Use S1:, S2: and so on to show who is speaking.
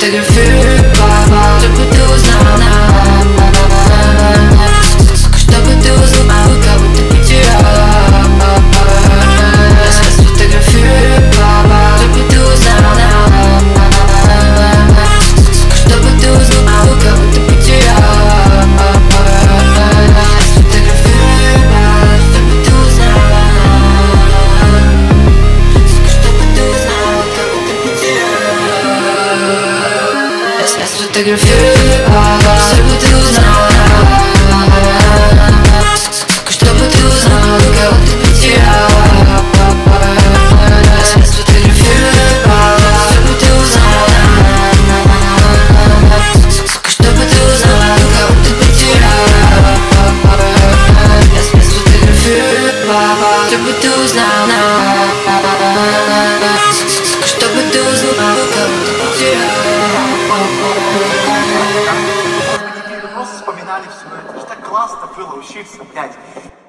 S1: сфотографирую, чтобы ты узнал, чтобы ты узнал, кого ты потерял. Я сфотографирую, чтобы ты узнал, чтобы ты узнал, кого ты потерял. Я сфотографирую, чтобы ты узнал, чтобы ты узнал, кого ты потерял. Я сфотографирую, чтобы ты узнал, чтобы ты узнал, кого ты потерял. Я сфотографирую, чтобы ты узнал, чтобы ты узнал, кого ты потерял. Я сфотографирую, чтобы ты узнал, чтобы ты узнал, кого ты потерял.
S2: Просто вспоминали все это. Это так классно было учиться, блядь.